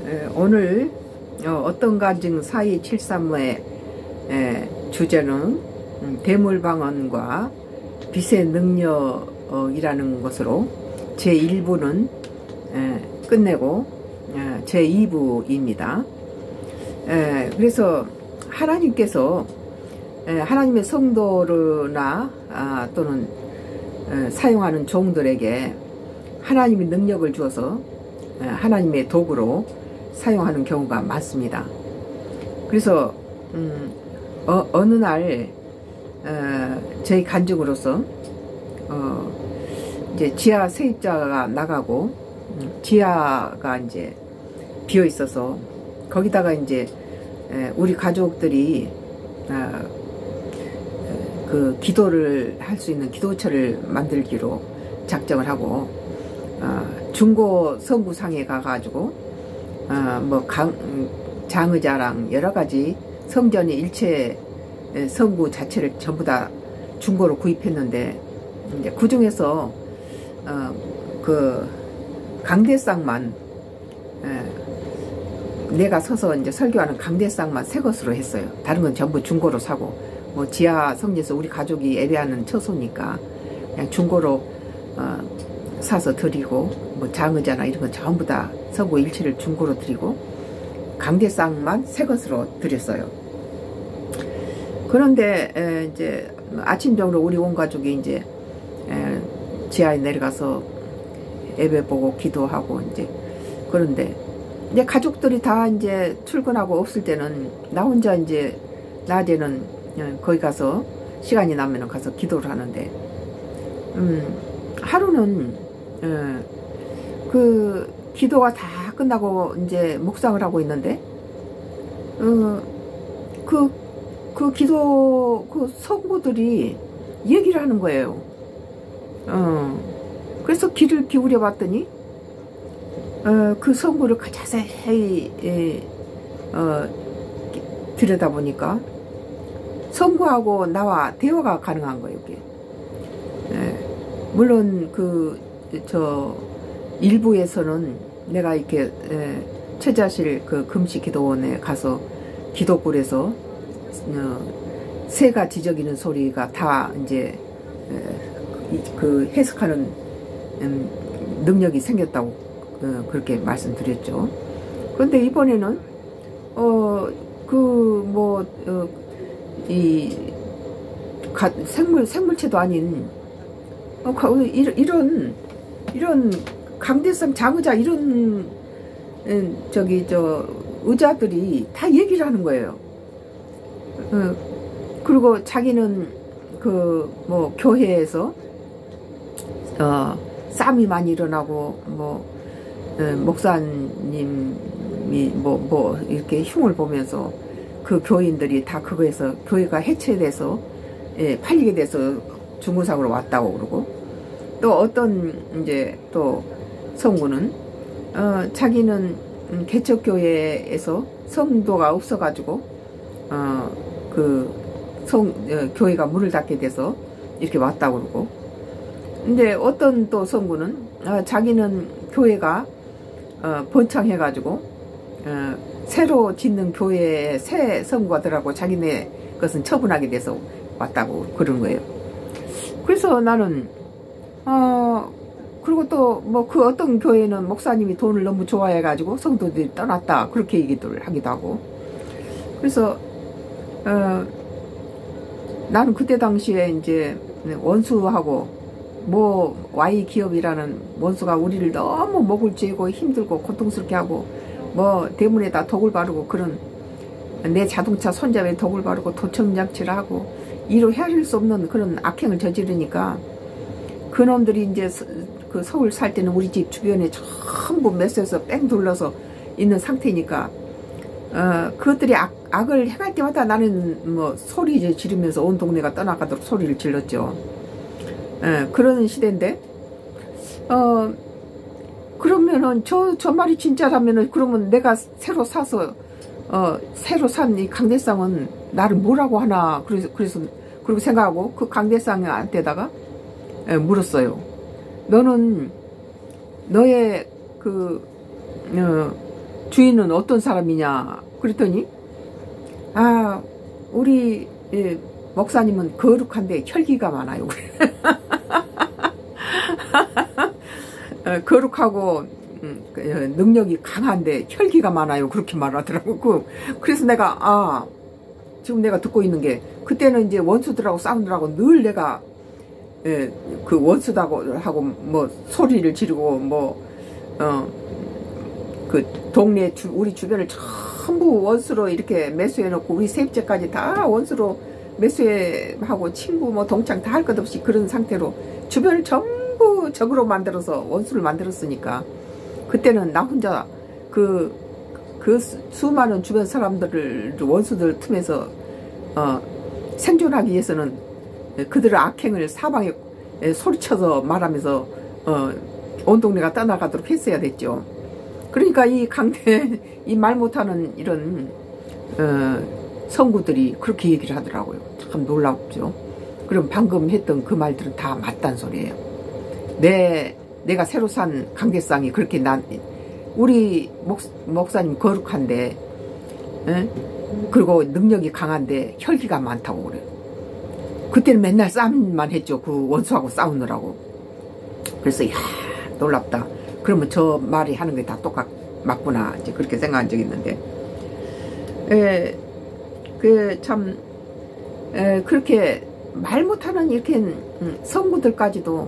오늘 어떤 간증 4273의 주제는 대물방언과 빛의 능력이라는 것으로 제1부는 끝내고 제2부입니다. 그래서 하나님께서 하나님의 성도나 또는 사용하는 종들에게 하나님의 능력을 주어서 하나님의 도구로 사용하는 경우가 많습니다. 그래서 어느 날 저희 간증으로서 이제 지하 세입자가 나가고 지하가 이제 비어 있어서 거기다가 이제 우리 가족들이 그 기도를 할 수 있는 기도처를 만들기로 작정을 하고 중고 성구상에 가가지고 뭐 장의자랑 여러가지 성전의 일체 성구 자체를 전부 다 중고로 구입했는데 이제 그 중에서 그 강대상만 내가 서서 이제 설교하는 강대상만 새 것으로 했어요. 다른 건 전부 중고로 사고, 뭐 지하 성지에서 우리 가족이 예배하는 처소니까 그냥 중고로 사서 드리고, 뭐 장의자나 이런 건 전부 다 성구 일체를 중고로 드리고 강대상만 새 것으로 드렸어요. 그런데 이제 아침정으로 우리 온 가족이 이제 지하에 내려가서 예배 보고 기도하고 이제 그런데 이제 가족들이 다 이제 출근하고 없을 때는 나 혼자 이제 낮에는 거기 가서 시간이 나면 가서 기도를 하는데 하루는 그 기도가 다 끝나고 이제 묵상을 하고 있는데 그 기도 그 성도들이 얘기를 하는 거예요. 그래서 귀를 기울여 봤더니 그 성구를 자세히 들여다보니까 성구하고 나와 대화가 가능한 거예요. 이게. 물론 저 일부에서는 내가 이렇게 처자실 그 금식 기도원에 가서 기도굴에서 새가 지저귀는 소리가 다 이제 그 해석하는 능력이 생겼다고 그렇게 말씀드렸죠. 그런데 이번에는 이 생물체도 아닌 이런 강대상 장의자 이런 의자들이 다 얘기를 하는 거예요. 그리고 자기는 그 뭐 교회에서 싸움이 많이 일어나고 뭐 목사님이 뭐 이렇게 흉을 보면서 그 교인들이 다 그거에서 교회가 해체돼서 팔리게 돼서 중고상으로 왔다고 그러고, 또 어떤 이제 또 성구는 자기는 개척교회에서 성도가 없어가지고 교회가 문을 닫게 돼서 이렇게 왔다고 그러고, 근데 어떤 또 성구는 자기는 교회가 번창해가지고 새로 짓는 교회에 새 성구가 들어가고 자기네 것은 처분하게 돼서 왔다고 그런 거예요. 그래서 나는 그리고 또 뭐 그 어떤 교회는 목사님이 돈을 너무 좋아해가지고 성도들이 떠났다 그렇게 얘기를 하기도 하고, 그래서 나는 그때 당시에 이제 원수하고 뭐 Y 기업이라는 원수가 우리를 너무 목을 쥐고 힘들고 고통스럽게 하고 뭐 대문에다 독을 바르고 그런 내 자동차 손잡이에 독을 바르고 도청장치를 하고 이로 헤아릴 수 없는 그런 악행을 저지르니까 그놈들이 이제 그 서울 살 때는 우리 집 주변에 전부 메스에서 뺑 둘러서 있는 상태니까 그것들이 악을 행할 때마다 나는 뭐 소리 지르면서 온 동네가 떠나가도록 소리를 질렀죠. 그런 시대인데 그러면은 저 말이 진짜라면은 그러면 내가 새로 사서 새로 산 이 강대상은 나를 뭐라고 하나 그래서 그리고 생각하고 그 강대상한테다가 물었어요. 너는 너의 그 주인은 어떤 사람이냐 그랬더니 아 우리 목사님은 거룩한데 혈기가 많아요. 거룩하고 능력이 강한데 혈기가 많아요. 그렇게 말하더라고. 그래서 내가 지금 내가 듣고 있는 게 그때는 이제 원수들하고 싸우느라고 늘 내가 그 원수다고 하고 뭐 소리를 지르고 그 동네 우리 주변을 전부 원수로 이렇게 매수해 놓고 우리 셋째까지 다 원수로 매수하고 친구 뭐 동창 다 할 것 없이 그런 상태로 주변을 전부 적으로 만들어서 원수를 만들었으니까 그때는 나 혼자 그 수많은 주변 사람들을 원수들 틈에서 생존하기 위해서는 그들의 악행을 사방에 소리쳐서 말하면서 온 동네가 떠나가도록 했어야 됐죠. 그러니까 이 강대 이 말 못하는 이런 성구들이 그렇게 얘기를 하더라고요. 참 놀랍죠. 그럼 방금 했던 그 말들은 다 맞단 소리예요. 내가 새로 산 강대상이 그렇게 우리 목사님 거룩한데 그리고 능력이 강한데 혈기가 많다고 그래요. 그때는 맨날 싸움만 했죠. 그 원수하고 싸우느라고. 그래서 이야 놀랍다. 그러면 저 말이 하는 게 다 맞구나 이제 그렇게 생각한 적이 있는데 참 그렇게 말 못하는 이렇게 성구들까지도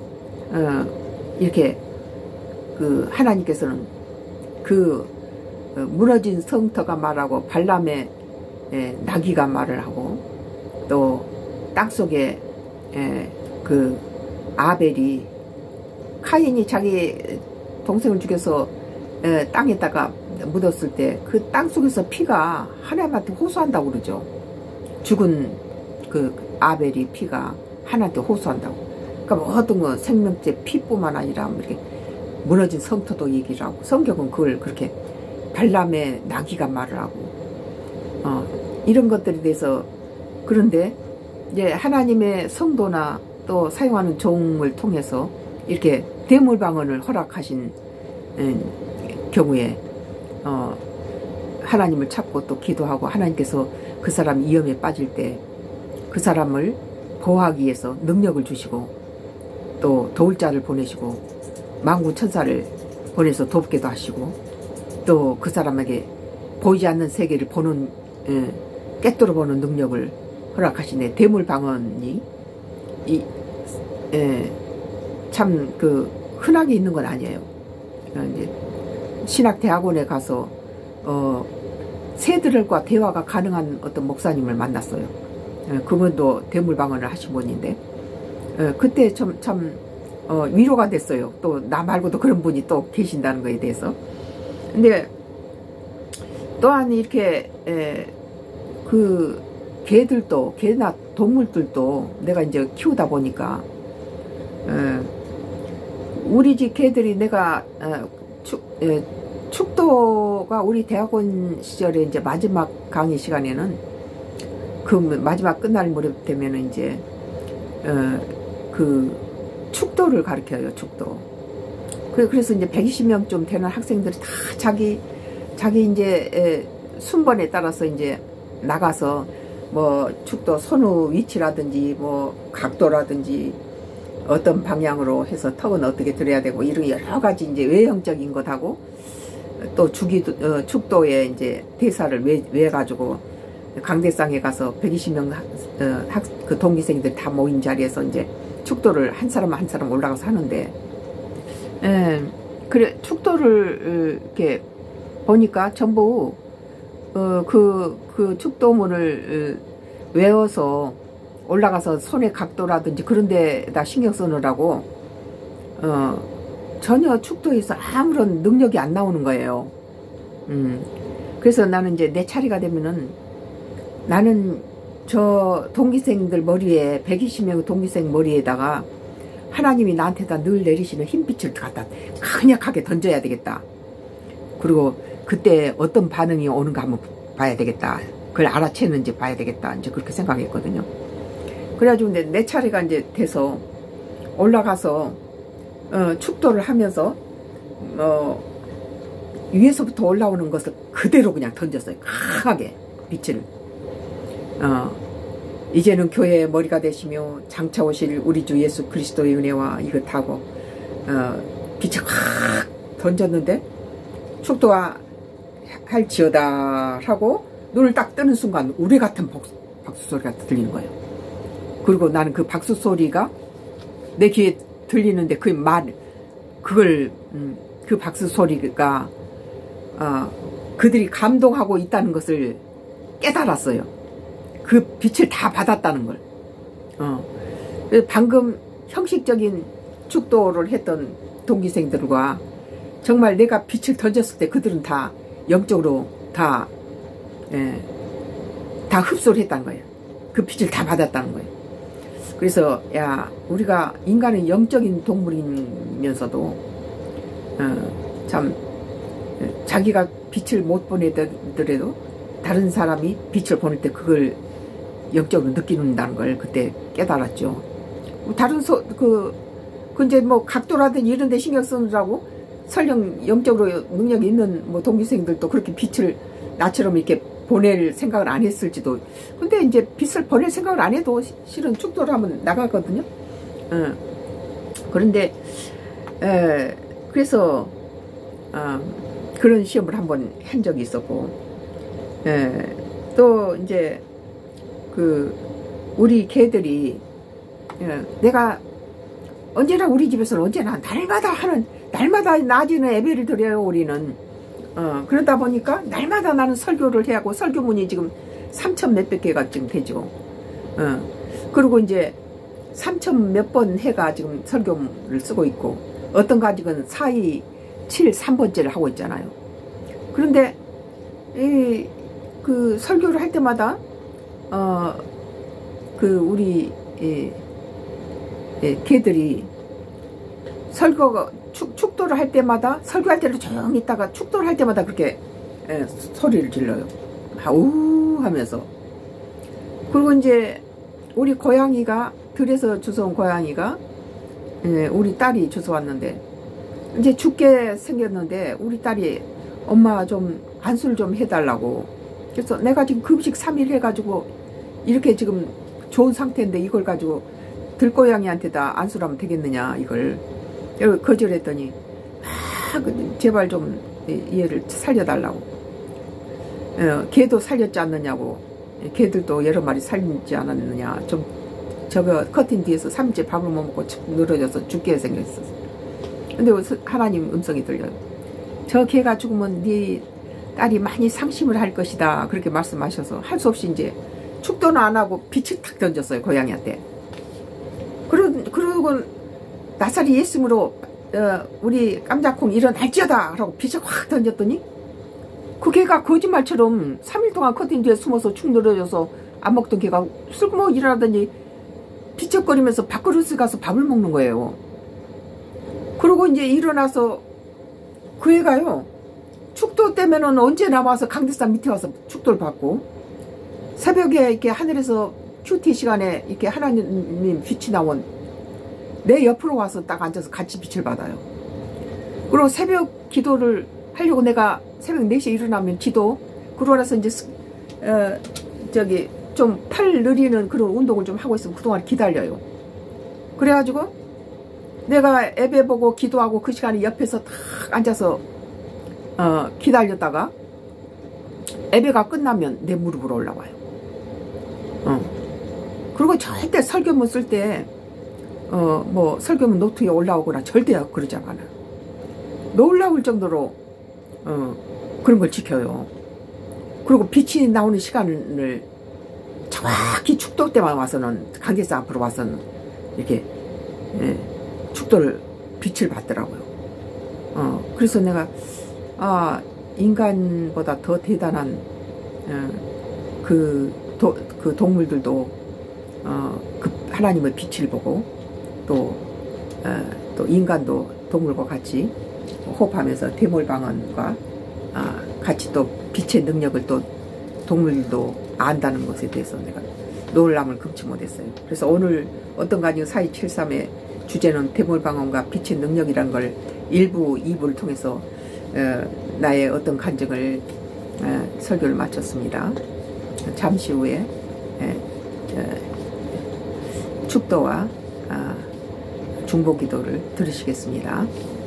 이렇게 그 하나님께서는 그 무너진 성터가 말하고 발람의 나귀가 말을 하고 또 땅속에 그 아벨이 카인이 자기 동생을 죽여서 땅에다가 묻었을 때 그 땅속에서 피가 하나님한테 호소한다고 그러죠. 죽은 그 아벨이 피가 하나님한테 호소한다고. 그러니까 모든 거 생명체 피뿐만 아니라 이렇게 무너진 성터도 얘기를 하고 성경은 그걸 그렇게 발람의 나귀가 말을 하고 이런 것들에 대해서 그런데 이제 하나님의 성도나 또 사용하는 종을 통해서 이렇게 대물방언을 허락하신 경우에 하나님을 찾고 또 기도하고 하나님께서 그 사람 위험에 빠질 때 그 사람을 보호하기 위해서 능력을 주시고 또 도울 자를 보내시고 만군 천사를 보내서 돕기도 하시고 또 그 사람에게 보이지 않는 세계를 보는 깨뚫어 보는 능력을 허락하시네. 대물방언이 참 그 흔하게 있는 건 아니에요. 이제 신학대학원에 가서 새들과 대화가 가능한 어떤 목사님을 만났어요. 그분도 대물방언을 하신 분인데 그때 참 위로가 됐어요. 또 나 말고도 그런 분이 또 계신다는 거에 대해서. 근데 또한 이렇게 그 개들도 개나 동물들도 내가 이제 키우다 보니까 우리 집 개들이 내가 축도가 우리 대학원 시절에 이제 마지막 강의 시간에는 그 마지막 끝날 무렵 되면은 이제 그 축도를 가르쳐요. 축도. 그래서 이제 120명쯤 되는 학생들이 다 자기 이제 순번에 따라서 이제 나가서 뭐 축도 선우 위치라든지 뭐 각도라든지 어떤 방향으로 해서 턱은 어떻게 들어야 되고 이런 여러 가지 이제 외형적인 것하고 또 축도에 이제 대사를 외가지고 강대상에 가서 120명 그 동기생들 다 모인 자리에서 이제 축도를 한 사람 한 사람 올라가서 하는데 그래 축도를 이렇게 보니까 전부 그 축도문을 외워서 올라가서 손의 각도라든지 그런 데다 신경 쓰느라고 전혀 축도에서 아무런 능력이 안 나오는 거예요. 그래서 나는 이제 내 차례가 되면은 나는 저 동기생들 머리에 120명 동기생 머리에다가 하나님이 나한테다 늘 내리시는 흰빛을 갖다 강력하게 던져야 되겠다. 그리고 그때 어떤 반응이 오는가 한번 봐야 되겠다. 그걸 알아채는지 봐야 되겠다. 이제 그렇게 생각했거든요. 그래가지고 내 차례가 이제 돼서 올라가서 축도를 하면서 위에서부터 올라오는 것을 그대로 그냥 던졌어요. 강하게 빛을. 이제는 교회의 머리가 되시며 장차 오실 우리 주 예수 그리스도의 은혜와 이것하고 빛을 확 던졌는데 축도가 할지어다 하고 눈을 딱 뜨는 순간 우레 같은 박수 소리가 들리는 거예요. 그리고 나는 그 박수 소리가 내 귀에 들리는데 그걸 그 박수 소리가 그들이 감동하고 있다는 것을 깨달았어요. 그 빛을 다 받았다는 걸. 방금 형식적인 축도를 했던 동기생들과 정말 내가 빛을 던졌을 때 그들은 다 영적으로 다 흡수를 했다는 거예요. 그 빛을 다 받았다는 거예요. 그래서 야, 우리가 인간은 영적인 동물이면서도 참 자기가 빛을 못 보내더라도 다른 사람이 빛을 보낼 때 그걸 영적으로 느끼는다는 걸 그때 깨달았죠. 다른 이제 뭐 각도라든지 이런 데 신경 쓰느라고 설령 영적으로 능력이 있는 뭐 동기생들도 그렇게 빛을 나처럼 이렇게 보낼 생각을 안 했을지도. 근데 이제 빛을 보낼 생각을 안 해도 실은 축도를 하면 나가거든요. 그런데 그래서 그런 시험을 한번 한 적이 있었고, 또 이제 우리 개들이 내가 언제나 우리 집에서는 언제나 날마다 낮에는 예배를 드려요. 우리는 그러다 보니까 날마다 나는 설교를 해야 하고 설교문이 지금 3,000 몇백 개가 지금 되죠. 그리고 이제 3,000 몇 번 해가 지금 설교문을 쓰고 있고 어떤 가지는 4, 2, 7, 3번째를 하고 있잖아요. 그런데 그 설교를 할 때마다 우리 개들이 축도를 할 때마다 설교할 때는 조용히 있다가 축도를 할 때마다 그렇게 소리를 질러요. 아우 하면서. 그리고 이제 우리 고양이가 들에서 주워온 고양이가 우리 딸이 주워왔는데 이제 죽게 생겼는데 우리 딸이 엄마 좀 안수를 좀 해달라고. 그래서 내가 지금 금식 3일 해가지고 이렇게 지금 좋은 상태인데 이걸 가지고 들고양이한테다 안수를 하면 되겠느냐 이걸 거절했더니 제발 좀 얘를 살려달라고. 개도 살렸지 않느냐고. 개들도 여러 마리 살리지 않았느냐. 좀 저거 커튼 뒤에서 3일째 밥을 못 먹고 늘어져서 죽게 생겼어. 근데 하나님 음성이 들려요. 저 개가 죽으면 네 딸이 많이 상심을 할 것이다. 그렇게 말씀하셔서 할 수 없이 이제 축도는 안 하고 빛을 탁 던졌어요. 고양이한테. 그러고 나사리 예수님으로 우리 깜짝콩 일어날지어다 라고 빛을 확 던졌더니 그 개가 거짓말처럼 3일 동안 커튼 뒤에 숨어서 축 늘어져서 안 먹던 개가 슬그머 일어나더니 비쩍거리면서 밥그릇에 가서 밥을 먹는 거예요. 그러고 이제 일어나서 그 애가요, 축도 때면은 언제 나와서 강대산 밑에 와서 축도를 받고, 새벽에 이렇게 하늘에서 큐티 시간에 이렇게 하나님 빛이 나온 내 옆으로 와서 딱 앉아서 같이 빛을 받아요. 그리고 새벽 기도를 하려고 내가 새벽 4시에 일어나면 기도, 그러고 나서 이제 좀 팔 느리는 그런 운동을 좀 하고 있으면 그동안 기다려요. 그래가지고 내가 예배 보고 기도하고 그 시간에 옆에서 딱 앉아서 기다렸다가 예배가 끝나면 내 무릎으로 올라와요. 그리고 절대 설교문 쓸 때 뭐 설교문 노트에 올라오거나 절대 그러지 않아요. 놀라울 정도로 그런 걸 지켜요. 그리고 빛이 나오는 시간을 정확히 축도 때만 와서는, 강제사 앞으로 와서는 이렇게 축도를 빛을 받더라고요. 그래서 내가 인간보다 더 대단한 그 동물들도 그 하나님의 빛을 보고 또 인간도 동물과 같이 호흡하면서 대몰방언과 같이 또 빛의 능력을 또 동물도 안다는 것에 대해서 내가 놀람을 금치 못했어요. 그래서 오늘 어떤 가지 4273의 주제는 대몰방언과 빛의 능력이라는 걸 1부, 2부를 통해서 나의 어떤 간증을 설교를 마쳤습니다. 잠시 후에 축도와 중보 기도를 들으시겠습니다.